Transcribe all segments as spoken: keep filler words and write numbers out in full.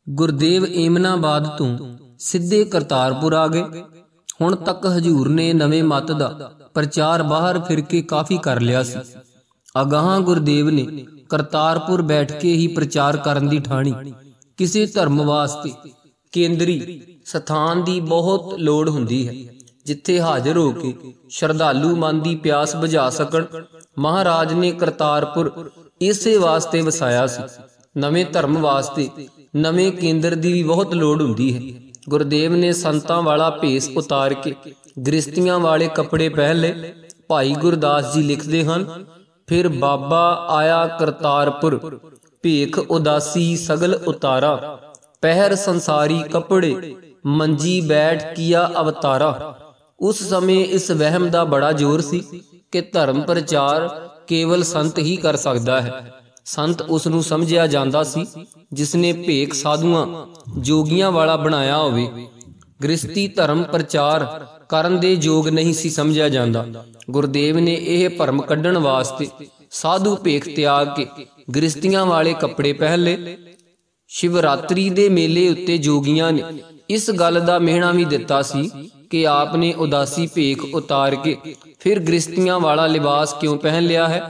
ਗੁਰਦੇਵ ਏਮਨਾਬਾਦ ਤੋਂ ਸਿੱਧੇ ਕਰਤਾਰਪੁਰ ਆ ਗਏ। ਹੁਣ ਤੱਕ ਹਜ਼ੂਰ ਨੇ ਨਵੇਂ ਮਤ ਦਾ ਪ੍ਰਚਾਰ ਬਾਹਰ ਫਿਰ ਕੇ ਕਾਫੀ ਕਰ ਲਿਆ ਸੀ। ਅਗਾਹਾਂ ਗੁਰਦੇਵ ਨੇ ਕਰਤਾਰਪੁਰ ਬੈਠ ਕੇ ਹੀ ਪ੍ਰਚਾਰ ਕਰਨ ਦੀ ਠਾਣੀ। ਕਿਸੇ ਧਰਮ ਵਾਸਤੇ ਕੇਂਦਰੀ ਸਥਾਨ ਦੀ ਬਹੁਤ ਲੋੜ ਹੁੰਦੀ ਹੈ, ਜਿੱਥੇ ਹਾਜ਼ਰ ਹੋ ਕੇ ਸ਼ਰਧਾਲੂ ਮਨ ਦੀ ਪਿਆਸ ਬੁਝਾ ਸਕਣ। ਮਹਾਰਾਜ ਨੇ ਕਰਤਾਰਪੁਰ ਇਸੇ ਵਾਸਤੇ ਵਸਾਇਆ ਸੀ। ਨਵੇਂ ਧਰਮ ਵਾਸਤੇ ਨਵੇਂ ਕੇਂਦਰ ਦੀ ਵੀ ਬਹੁਤ ਲੋੜ ਹੁੰਦੀ ਹੈ। ਗੁਰਦੇਵ ਨੇ ਸੰਤਾਂ ਵਾਲਾ ਭੇਸ ਉਤਾਰ ਕੇ ਗ੍ਰਸਤੀਆਂ ਵਾਲੇ ਕੱਪੜੇ ਪਹਿਨ ਲਏ। ਭਾਈ ਗੁਰਦਾਸ ਜੀ ਲਿਖਦੇ ਹਨ, ਫਿਰ ਬਾਬਾ ਆਇਆ ਕਰਤਾਰਪੁਰ, ਭੇਖ ਉਦਾਸੀ ਸਗਲ ਉਤਾਰਾ, ਪਹਿਰ ਸੰਸਾਰੀ ਕੱਪੜੇ, ਮੰਜੀ ਬੈਠ ਕੀਆ ਅਵਤਾਰਾ। ਉਸ ਸਮੇਂ ਇਸ ਵਹਿਮ ਦਾ ਬੜਾ ਜ਼ੋਰ ਸੀ ਕਿ ਧਰਮ ਪ੍ਰਚਾਰ ਕੇਵਲ ਸੰਤ ਹੀ ਕਰ ਸਕਦਾ ਹੈ। ਸੰਤ ਉਸ ਨੂੰ ਸਮਝਿਆ ਜਾਂਦਾ ਸੀ ਜਿਸਨੇ ਭੇਖ ਸਾਧੂਆਂ ਜੋਗੀਆਂ ਵਾਲਾ ਬਣਾਇਆ ਹੋਵੇ। ਗ੍ਰਸਤੀ ਧਰਮ ਪ੍ਰਚਾਰ ਕਰਨ ਦੇ ਯੋਗ ਨਹੀਂ ਸੀ ਸਮਝਿਆ ਜਾਂਦਾ। ਗੁਰਦੇਵ ਨੇ ਇਹ ਭਰਮ ਕੱਢਣ ਵਾਸਤੇ ਸਾਧੂ ਭੇਖ ਤਿਆਗ ਕੇ ਗ੍ਰਸਤੀਆਂ ਵਾਲੇ ਕੱਪੜੇ ਪਹਿਨ ਲਏ। ਸ਼ਿਵਰਾਤਰੀ ਦੇ ਮੇਲੇ ਉੱਤੇ ਜੋਗੀਆਂ ਨੇ ਇਸ ਗੱਲ ਦਾ ਮਿਹਣਾ ਵੀ ਦਿੱਤਾ ਸੀ ਕਿ ਆਪ ਨੇ ਉਦਾਸੀ ਭੇਖ ਉਤਾਰ ਕੇ ਫਿਰ ਗ੍ਰਸਤੀਆਂ ਵਾਲਾ ਲਿਬਾਸ ਕਿਉਂ ਪਹਿਨ ਲਿਆ ਹੈ।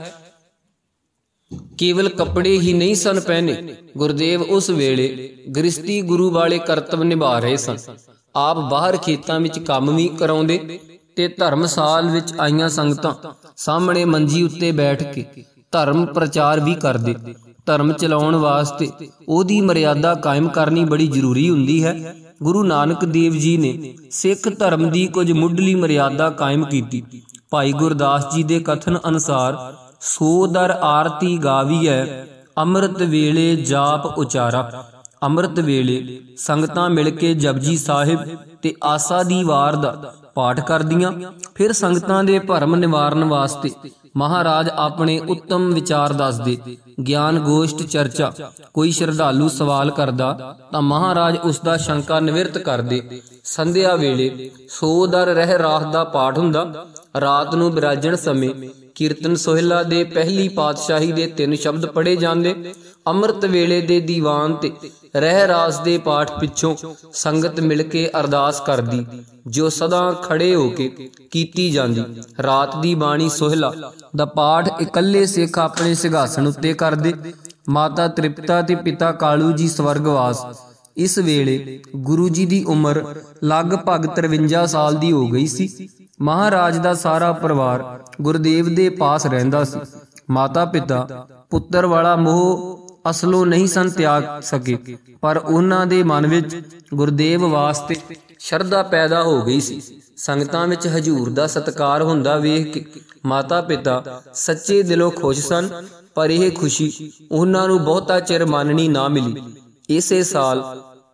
ਕੇਵਲ ਕੱਪੜੇ ਹੀ ਨਹੀਂ ਸਨ ਪਹਿਨੇ। ਗੁਰਦੇਵ ਉਸ ਵੇਲੇ ਗ੍ਰਸਤੀ ਗੁਰੂ ਵਾਲੇ ਕਰਤੱਵ ਨਿਭਾ ਰਹੇ ਸਨ। ਆਪ ਬਾਹਰ ਖੇਤਾਂ ਵਿੱਚ ਕੰਮ ਵੀ ਕਰਾਉਂਦੇ ਤੇ ਧਰਮਸਾਲ ਵਿੱਚ ਆਈਆਂ ਸੰਗਤਾਂ ਸਾਹਮਣੇ ਮੰਜੀ ਉੱਤੇ ਬੈਠ ਕੇ ਧਰਮ ਪ੍ਰਚਾਰ ਵੀ ਕਰਦੇ। ਧਰਮ ਚਲਾਉਣ ਵਾਸਤੇ ਉਹਦੀ ਮਰਿਆਦਾ ਕਾਇਮ ਕਰਨੀ ਬੜੀ ਜ਼ਰੂਰੀ ਹੁੰਦੀ ਹੈ। ਗੁਰੂ ਨਾਨਕ ਦੇਵ ਜੀ ਨੇ ਸਿੱਖ ਧਰਮ ਦੀ ਕੁਝ ਮੁੱਢਲੀ ਮਰਿਆਦਾ ਕਾਇਮ ਕੀਤੀ। ਭਾਈ ਗੁਰਦਾਸ ਜੀ ਦੇ ਕਥਨ ਅਨੁਸਾਰ, ਸੋ ਦਰ ਆਰਤੀ ਗਾਵੀਐ, ਅੰਮ੍ਰਿਤ ਵੇਲੇ ਜਾਪ ਉਚਾਰਾ। ਅੰਮ੍ਰਿਤ ਵੇਲੇ ਸੰਗਤਾਂ ਮਿਲ ਕੇ ਜਪਜੀ ਸਾਹਿਬ ਤੇ ਆਸਾ ਦੀ ਵਾਰ ਦਾ ਪਾਠ ਕਰਦੀਆਂ। ਫਿਰ ਸੰਗਤਾਂ ਦੇ ਭਰਮ ਨਿਵਾਰਨ ਵਾਸਤੇ ਮਹਾਰਾਜ ਆਪਣੇ ਉੱਤਮ ਵਿਚਾਰ ਦੱਸਦੇ। ਗਿਆਨ ਗੋਸ਼ਟ ਚਰਚਾ। ਕੋਈ ਸ਼ਰਧਾਲੂ ਸਵਾਲ ਕਰਦਾ ਤਾਂ ਮਹਾਰਾਜ ਉਸ ਦਾ ਸ਼ੰਕਾ ਨਿਵਰਤ ਕਰਦੇ। ਸੰਧਿਆ ਵੇਲੇ ਸੋ ਦਰ ਰਹਿ ਰਾਤ ਦਾ ਪਾਠ ਹੁੰਦਾ। ਰਾਤ ਨੂੰ ਬਿਰਾਜਣ ਸਮੇਂ ਕੀਰਤਨ ਸੋਹਿਲਾ ਦੇ ਪਹਿਲੀ ਪਾਤਸ਼ਾਹੀ ਦੇ ਤਿੰਨ ਸ਼ਬਦ ਪੜ੍ਹੇ ਜਾਂਦੇ। ਅੰਮ੍ਰਿਤ ਵੇਲੇ ਦੇ ਦੀਵਾਨ ਤੇ ਰਹਿ ਰਾਸ ਦੇ ਪਾਠ ਪਿੱਛੋਂ ਸੰਗਤ ਮਿਲ ਕੇ ਅਰਦਾਸ ਕਰਦੀ, ਜੋ ਸਦਾ ਖੜੇ ਹੋ ਕੇ ਕੀਤੀ ਜਾਂਦੀ। ਰਾਤ ਦੀ ਬਾਣੀ ਸੋਹਿਲਾ ਦਾ ਪਾਠ ਇਕੱਲੇ ਸਿੱਖ ਆਪਣੇ ਸਿੰਘਾਸਣ ਉੱਤੇ ਕਰਦੇ। ਮਾਤਾ ਤ੍ਰਿਪਤਾ ਤੇ ਪਿਤਾ ਕਾਲੂ ਜੀ ਸਵਰਗਵਾਸ। ਇਸ ਵੇਲੇ ਗੁਰੂ ਜੀ ਦੀ ਉਮਰ ਲਗਭਗ ਤਰਵੰਜਾ ਸਾਲ ਦੀ ਹੋ ਗਈ ਸੀ। ਮਹਾਰਾਜ ਦਾ ਸਾਰਾ ਪਰਿਵਾਰ ਗੁਰਦੇਵ ਦੇ ਪਾਸ ਰਹਿੰਦਾ ਸੀ। ਮਾਤਾ ਪਿਤਾ ਪੁੱਤਰ ਵਾਲਾ ਮੋਹ ਅਸਲੋਂ ਨਹੀਂ ਸਨ ਤਿਆਗ ਸਕੇ, ਪਰ ਉਹਨਾਂ ਦੇ ਮਨ ਵਿੱਚ ਗੁਰਦੇਵ ਵਾਸਤੇ ਸ਼ਰਧਾ ਪੈਦਾ ਹੋ ਗਈ ਸੀ। ਸੰਗਤਾਂ ਵਿੱਚ ਹਜ਼ੂਰ ਦਾ ਸਤਿਕਾਰ ਹੁੰਦਾ ਵੇਖ ਕੇ ਮਾਤਾ ਪਿਤਾ ਸੱਚੇ ਦਿਲੋਂ ਖੁਸ਼ ਸਨ, ਪਰ ਇਹ ਖੁਸ਼ੀ ਉਹਨਾਂ ਨੂੰ ਬਹੁਤਾ ਚਿਰ ਮੰਨਣੀ ਨਾ ਮਿਲੀ। ਇਸੇ ਸਾਲ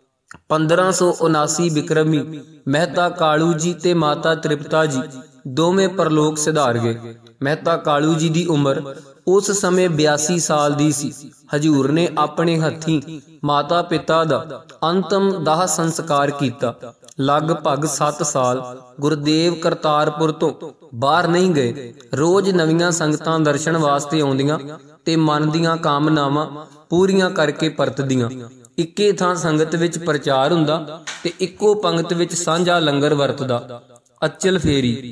ਪੰਦਰਾਂ ਸੌ ਉਨਾਸੀ ਬਿਕਰਮੀ ਮਹਿਤਾ ਕਾਲੂ ਜੀ ਤੇ ਮਾਤਾ ਤ੍ਰਿਪਤਾ ਜੀ ਦੋਵੇਂ ਪਰਲੋਕ ਸਿਧਾਰ ਗਏ। ਮਹਿਤਾ ਕਾਲੂ ਜੀ ਦੀ ਉਮਰ ਉਸ ਸਮੇਂ ਬਿਆਸੀ ਸਾਲ ਦੀ ਸੀ। ਹਜ਼ੂਰ ਨੇ ਆਪਣੇ ਹੱਥੀਂ ਮਾਤਾ ਪਿਤਾ ਦਾ ਅੰਤਮ ਦਾਹ ਸੰਸਕਾਰ ਕੀਤਾ। ਲਗਭਗ ਸੱਤ ਸਾਲ ਗੁਰਦੇਵ ਕਰਤਾਰਪੁਰ ਤੋਂ ਬਾਹਰ ਨਹੀਂ ਗਏ। ਰੋਜ਼ ਨਵੀਆਂ ਸੰਗਤਾਂ ਦਰਸ਼ਨ ਵਾਸਤੇ ਆਉਂਦੀਆਂ ਤੇ ਮਨ ਦੀਆਂ ਕਾਮਨਾਵਾਂ ਪੂਰੀਆਂ ਕਰਕੇ ਪਰਤਦੀਆਂ। ਇੱਕੇ ਥਾਂ ਸੰਗਤ ਵਿੱਚ ਪ੍ਰਚਾਰ ਹੁੰਦਾ ਤੇ ਇੱਕੋ ਪੰਗਤ ਵਿੱਚ ਸਾਂਝਾ ਲੰਗਰ ਵਰਤਦਾ। ਅਚਲ ਫੇਰੀ।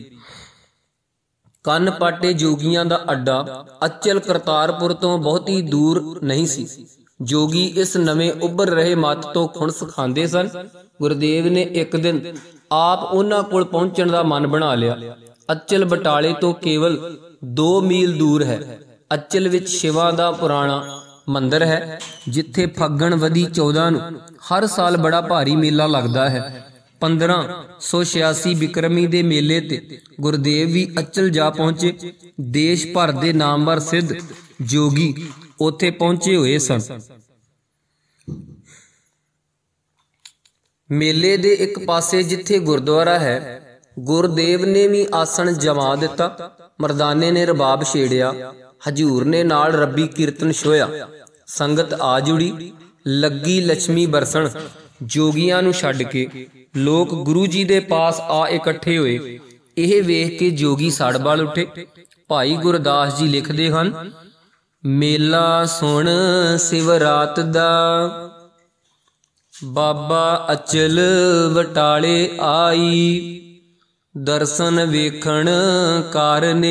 ਕੰਨ ਪਾਟੇ ਜੋਗੀਆਂ ਦਾ ਅੱਡਾ ਅਚਲ ਕਰਤਾਰਪੁਰ ਤੋਂ ਬਹੁਤੀ ਦੂਰ ਨਹੀਂ ਸੀ। ਜੋਗੀ ਇਸ ਨਵੇਂ ਉੱਭਰ ਰਹੇ ਮੱਤ ਤੋਂ ਖੁਣਸ ਖਾਂਦੇ ਸਨ। ਗੁਰਦੇਵ ਨੇ ਇੱਕ ਦਿਨ ਆਪ ਉਹਨਾਂ ਕੋਲ ਪਹੁੰਚਣ ਦਾ ਮਨ ਬਣਾ ਲਿਆ। ਅਚਲ ਬਟਾਲੇ ਤੋਂ ਕੇਵਲ ਦੋ ਮੀਲ ਦੂਰ ਹੈ। ਅਚਲ ਵਿੱਚ ਸ਼ਿਵਾ ਦਾ ਪੁਰਾਣਾ ਮੰਦਰ ਹੈ, ਜਿੱਥੇ ਫੱਗਣ ਵਦੀ ਚੌਦਾਂ ਨੂੰ ਹਰ ਸਾਲ ਬੜਾ ਭਾਰੀ ਮੇਲਾ ਲੱਗਦਾ ਹੈ। ਪੰਦਰਾਂ ਸੌ ਛਿਆਸੀ ਬਿਕਰਮੀ ਦੇ ਮੇਲੇ ਤੇ ਗੁਰਦੇਵ ਵੀ ਅਚਲ ਜਾ ਪਹੁੰਚੇ। ਦੇਸ਼ ਭਰ ਦੇ ਨਾਮਵਰ ਸਿੱਧ ਜੋਗੀ ਉੱਥੇ ਪਹੁੰਚੇ ਹੋਏ ਸਨ। ਮੇਲੇ ਦੇ ਇੱਕ ਪਾਸੇ ਜਿੱਥੇ ਗੁਰਦੁਆਰਾ ਹੈ, ਗੁਰਦੇਵ ਨੇ ਵੀ ਆਸਣ ਜਮਾ ਦਿੱਤਾ। ਮਰਦਾਨੇ ਨੇ ਰਬਾਬ ਛੇੜਿਆ। ਹਜ਼ੂਰ ਨੇ ਨਾਲ ਰੱਬੀ ਕੀਰਤਨ ਛੋਇਆ। ਸੰਗਤ ਆ ਜੁੜੀ। ਲੱਗੀ ਲక్ష్ਮੀ ਬਰਸਣ। ਜੋਗੀਆਂ ਨੂੰ ਛੱਡ ਕੇ ਲੋਕ ਗੁਰੂ ਜੀ ਦੇ ਪਾਸ ਆ ਇਕੱਠੇ ਹੋਏ। ਇਹ ਵੇਖ ਕੇ ਜੋਗੀ ਸੜ ਬਲ ਉੱਠੇ। ਭਾਈ ਗੁਰਦਾਸ ਜੀ ਲਿਖਦੇ ਹਨ, ਮੇਲਾ ਸੁਣ ਸਿਵਰਾਤ ਦਾ, ਬਾਬਾ ਅਚਲ ਵਟਾਲੇ ਆਈ, ਦਰਸ਼ਨ ਵੇਖਣ ਕਾਰਨੇ,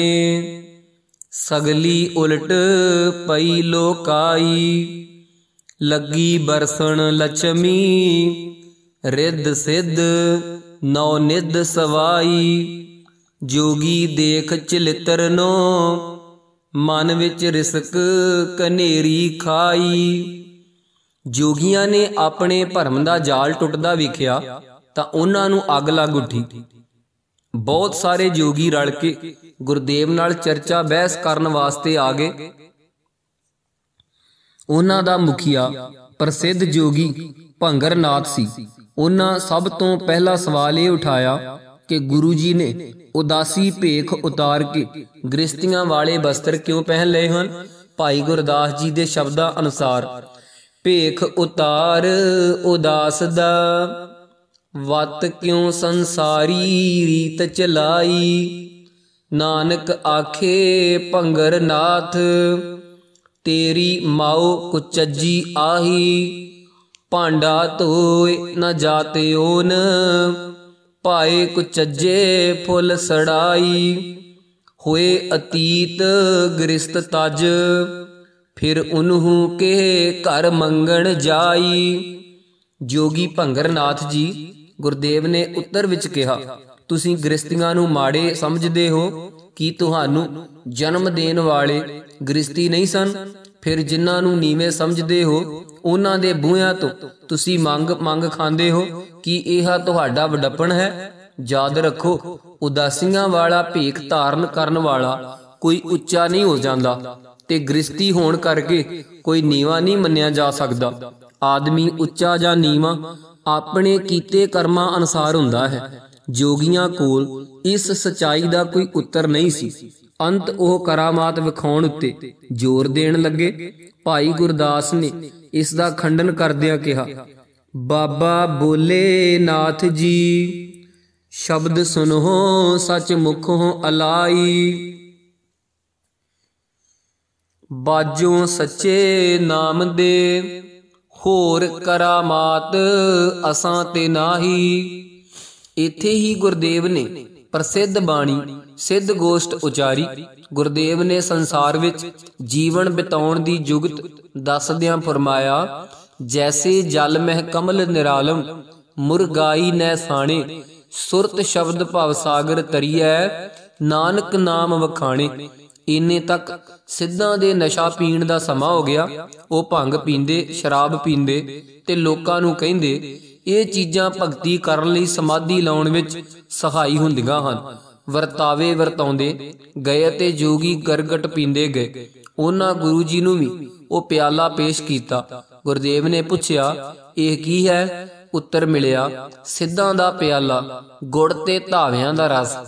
ਸਗਲੀ ਉਲਟ ਪਈ ਲੋਕਾਈ, ਲੱਗੀ ਬਰਸਣ ਲਛਮੀ, ਰਿੱਧ ਸਿੱਧ ਨੌ ਨਿਧ ਸਵਾਈ, ਜੋਗੀ ਦੇਖ ਚਲਿਤਰਨੋ, ਮਨ ਵਿੱਚ ਰਿਸਕ ਕਨੇਰੀ ਖਾਈ। ਜੋਗੀਆਂ ਨੇ ਆਪਣੇ ਭਰਮ ਦਾ ਜਾਲ ਟੁੱਟਦਾ ਵੇਖਿਆ ਤਾਂ ਉਹਨਾਂ ਨੂੰ ਅੱਗ ਲੱਗ ਉੱਠੀ। ਬਹੁਤ ਸਾਰੇ ਜੋਗੀ ਰਲ ਕੇ ਗੁਰਦੇਵ ਨਾਲ ਚਰਚਾ ਬਹਿਸ ਕਰਨ ਵਾਸਤੇ ਆ ਗਏ। ਉਹਨਾਂ ਦਾ ਮੁਖੀਆ ਪ੍ਰਸਿੱਧ ਜੋਗੀ ਭੰਗਰ ਨਾਥ ਸੀ। ਉਹਨਾਂ ਸਭ ਤੋਂ ਪਹਿਲਾ ਸਵਾਲ ਇਹ ਉਠਾਇਆ ਕਿ ਗੁਰੂ ਜੀ ਨੇ ਉਦਾਸੀ ਭੇਖ ਉਤਾਰ ਕੇ ਗ੍ਰਸਤੀਆਂ ਵਾਲੇ ਬਸਤਰ ਕਿਉਂ ਪਹਿਨ ਲਏ ਹਨ। ਭਾਈ ਗੁਰਦਾਸ ਜੀ ਦੇ ਸ਼ਬਦਾਂ ਅਨੁਸਾਰ, ਭੇਖ ਉਤਾਰ ਉਦਾਸ ਦਾ, ਵਤ ਕਿਉਂ ਸੰਸਾਰੀ ਰੀਤ ਚਲਾਈ, ਨਾਨਕ ਆਖੇ ਭੰਗਰ ਨਾਥ, ਤੇਰੀ ਮਾਓ ਕੁਚੱਜੀ ਆਹੀ, ਭਾਂਡਾ ਧੋਏ ਨ ਜਾਤੇ ਓਨ, ਪਾਏ ਕੁਚੱਜੇ ਫੁੱਲ ਸੜਾਈ, ਹੋਏ ਅਤੀਤ ਗ੍ਰਸਤ ਤਜ, ਫਿਰ ਉਨਹੂ ਕੇ ਘਰ ਮੰਗਣ ਜਾਈ। ਜੋਗੀ ਭੰਗਰ ਨਾਥ ਜੀ ਗੁਰਦੇਵ ਨੇ ਉੱਤਰ ਵਿੱਚ ਕਿਹਾ, ਤੁਸੀਂ ਗ੍ਰਸਤੀਆਂ ਨੂੰ ਮਾੜੇ ਸਮਝਦੇ ਹੋ ਕਿ ਤੁਹਾਨੂੰ ਜਨਮ ਦੇਣ ਵਾਲੇ ਗ੍ਰਸਤੀ ਨਹੀਂ ਸਨ। ਫਿਰ ਜਿਨ੍ਹਾਂ ਨੂੰ ਨੀਵੇਂ ਸਮਝਦੇ ਹੋ ਉਹਨਾਂ ਦੇ ਬੂਹਿਆਂ ਤੋਂ ਤੁਸੀਂ ਮੰਗ ਮੰਗ ਖਾਂਦੇ ਹੋ ਕਿ ਇਹ ਤੁਹਾਡਾ ਵਡੱਪਣ ਹੈ। ਯਾਦ ਰੱਖੋ, ਉਦਾਸੀਆਂ ਵਾਲਾ ਭੇਖ ਧਾਰਨ ਕਰਨ ਵਾਲਾ ਕੋਈ ਉੱਚਾ ਨਹੀਂ ਹੋ ਜਾਂਦਾ ਤੇ ਗ੍ਰਸਤੀ ਹੋਣ ਕਰਕੇ ਕੋਈ ਨੀਵਾਂ ਨਹੀਂ ਮੰਨਿਆ ਜਾ ਸਕਦਾ। ਆਦਮੀ ਉੱਚਾ ਜਾਂ ਨੀਵਾਂ ਆਪਣੇ ਕੀਤੇ ਕਰਮਾਂ ਅਨੁਸਾਰ ਹੁੰਦਾ ਹੈ। ਜੋਗੀਆਂ ਕੋਲ ਇਸ ਸਚਾਈ ਦਾ ਕੋਈ ਉੱਤਰ ਨਹੀਂ ਸੀ। ਅੰਤ ਉਹ ਕਰਾਮਾਤ ਵਿਖਾਉਣ ਉੱਤੇ ਜ਼ੋਰ ਦੇਣ ਲੱਗੇ। ਭਾਈ ਗੁਰਦਾਸ ਨੇ ਇਸ ਦਾ ਖੰਡਨ ਕਰਦਿਆਂ ਕਿਹਾ, ਬਾਬਾ ਬੋਲੇ ਨਾਥ ਜੀ, ਸ਼ਬਦ ਸੁਨੋ ਸੱਚ ਮੁਖੋਂ ਅਲਾਈ, ਬਾਜੋ ਸੱਚੇ ਨਾਮ ਦੇ, ਹੋਰ ਕਰਾਮਾਤ ਅਸਾਂ ਤੇ ਨਾਹੀ। ਇੱਥੇ ਹੀ ਗੁਰਦੇਵ ਨੇ ਪ੍ਰਸਿੱਧ ਬਾਣੀ ਸਿੱਧ ਗੋਸ਼ਟ ਉਚਾਰੀ। ਗੁਰਦੇਵ ਨੇ ਸੰਸਾਰ ਵਿੱਚ ਜੀਵਨ ਬਿਤਾਉਣ ਦੀ ਜੁਗਤ ਦੱਸਦਿਆਂ ਫਰਮਾਇਆ, ਜੈਸੇ ਜਲ ਮਹਿ ਕਮਲ ਨਿਰਾਲਮ, ਮੁਰਗਾਈ ਨੈ ਸਾਣੇ, ਸੁਰਤ ਸ਼ਬਦ ਭਵ ਸਾਗਰ ਤਰੀਐ, ਨਾਨਕ ਨਾਮ ਵਖਾਣੇ। ਇੰਨੇ ਤੱਕ ਸਿੱਧਾਂ ਦੇ ਨਸ਼ਾ ਪੀਣ ਦਾ ਸਮਾਂ ਹੋ ਗਿਆ। ਉਹ ਭੰਗ ਪੀਂਦੇ, ਸ਼ਰਾਬ ਪੀਂਦੇ ਤੇ ਲੋਕਾਂ ਨੂੰ ਕਹਿੰਦੇ ਇਹ ਚੀਜ਼ਾਂ ਭਗਤੀ ਕਰਨ ਲਈ ਸਮਾਧੀ ਲਾਉਣ ਵਿੱਚ ਸਹਾਈ ਹੁੰਦੀਆਂ ਹਨ। ਵਰਤਾਵੇ ਵਰਤਾਉਂਦੇ ਗਏ ਅਤੇ ਜੋਗੀ ਗਰਗਟ ਪੀਂਦੇ ਗਏ। ਉਹਨਾਂ ਗੁਰੂ ਜੀ ਨੂੰ ਵੀ ਉਹ ਪਿਆਲਾ ਪੇਸ਼ ਕੀਤਾ। ਗੁਰਦੇਵ ਨੇ ਪੁੱਛਿਆ, ਇਹ ਕੀ ਹੈ? ਉੱਤਰ ਮਿਲਿਆ, ਸਿੱਧਾਂ ਦਾ ਪਿਆਲਾ, ਗੁੜ ਤੇ ਧਾਵਿਆਂ ਦਾ ਰਸ।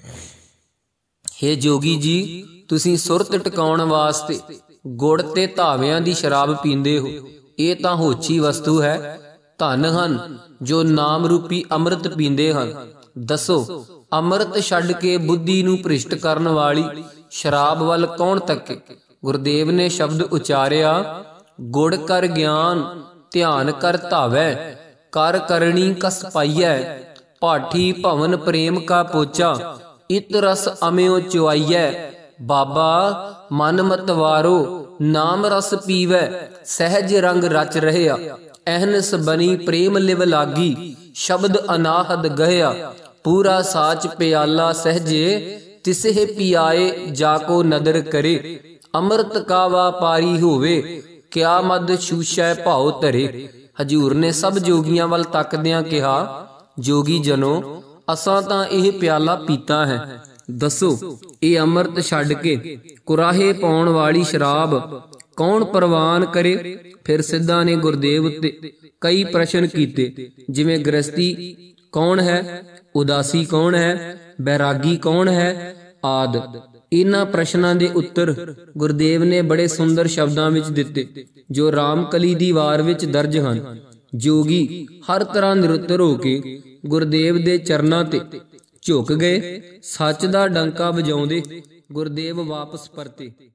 ਹੇ ਜੋਗੀ ਜੀ, ਤੁਸੀਂ ਸੁਰਤ ਟਿਕਾਉਣ ਵਾਸਤੇ ਗੁੜ ਤੇ ਧਾਵਿਆਂ ਦੀ ਸ਼ਰਾਬ ਪੀਂਦੇ ਹੋ। ਇਹ ਤਾਂ ਹੋਛੀ ਵਸਤੂ ਹੈ। ਧਨ ਹਨ ਜੋ ਨਾਮ ਰੂਪੀ ਅੰਮ੍ਰਿਤ ਪੀਂਦੇ ਹਨ। ਦੱਸੋ, ਅੰਮ੍ਰਿਤ ਛੱਡ ਕੇ ਬੁੱਧੀ ਨੂੰ ਭ੍ਰਿਸ਼ਟ ਕਰਨ ਵਾਲੀ ਸ਼ਰਾਬ ਵੱਲ ਕੌਣ ਤੱਕੇ? ਗੁਰਦੇਵ ਨੇ ਸ਼ਬਦ ਉਚਾਰਿਆ, ਗੁੜ ਕਰ ਗਿਆਨ ਧਿਆਨ ਕਰ ਧਾਵੈ, ਕਰ ਕਰਣੀ ਕਸ ਪਾਈਐ, ਪਾਠੀ ਭਵਨ ਪ੍ਰੇਮ ਕਾ ਪੋਚਾ, ਇਤ ਰਸ ਅਮਿਓ ਚੁਆਈਐ। ਬਾਬਾ ਮਨ ਮਤਵਾਰੋ ਨਾਮ ਰਸ ਪੀਵੈ, ਸਹਿਜ ਰੰਗ ਰਚ ਰਹਿਆ, ਅਹਨਸ ਬਣੀ ਪ੍ਰੇਮ ਲਿਵ ਲਾਗੀ, ਸ਼ਬਦ ਅਨਾਹਦ ਗਹਿਆ, ਪੂਰਾ ਸਾਚ ਪਿਆਲਾ ਸਹਜੇ, ਤਿਸਹਿ ਪਿਆਏ ਜਾ ਕੋ ਨਦਰ ਕਰੇ, ਅੰਮ੍ਰਿਤ ਕਾ ਵਾਪਾਰੀ ਹੋਵੇ, ਕਿਆ ਮਦ ਛੂਛੈ ਭਾਉ ਧਰੇ। ਹਜੂਰ ਨੇ ਸਭ ਜੋਗੀਆਂ ਵੱਲ ਤੱਕਦਿਆਂ ਕਿਹਾ, ਜੋਗੀ ਜਨੋ, ਅਸਾਂ ਤਾਂ ਇਹ ਪਿਆਲਾ ਪੀਤਾ ਹੈ। ਦੱਸੋ, ਇਹ ਅੰਮ੍ਰਿਤ ਛੱਡ ਕੇ ਕੁਰਾਹੇ ਪਾਉਣ ਵਾਲੀ ਸ਼ਰਾਬ ਕੌਣ ਪ੍ਰਵਾਨ ਕਰੇ? ਫਿਰ ਸਿੱਧਾਂ ਨੇ ਗੁਰਦੇਵ ਉੱਤੇ ਕਈ ਪ੍ਰਸ਼ਨ ਕੀਤੇ, ਜਿਵੇਂ ਗ੍ਰਸਤੀ ਕੌਣ ਹੈ, ਉਦਾਸੀ ਕੌਣ ਹੈ, ਬੈਰਾਗੀ ਕੌਣ ਹੈ ਆਦਿ। ਇਹਨਾਂ ਪ੍ਰਸ਼ਨਾਂ ਦੇ ਉੱਤਰ ਗੁਰਦੇਵ ਨੇ ਬੜੇ ਸੁੰਦਰ ਸ਼ਬਦਾਂ ਵਿੱਚ ਦਿੱਤੇ, ਜੋ ਰਾਮਕਲੀ ਦੀ ਵਾਰ ਵਿੱਚ ਦਰਜ ਹਨ। ਜੋਗੀ ਹਰ ਤਰ੍ਹਾਂ ਨਿਰੁੱਤਰ ਹੋ ਕੇ ਗੁਰਦੇਵ ਦੇ ਚਰਨਾਂ ਤੇ ਝੁਕ ਗਏ। ਸੱਚ ਦਾ ਡੰਕਾ ਵਜਾਉਂਦੇ ਗੁਰਦੇਵ ਵਾਪਸ ਪਰਤੇ।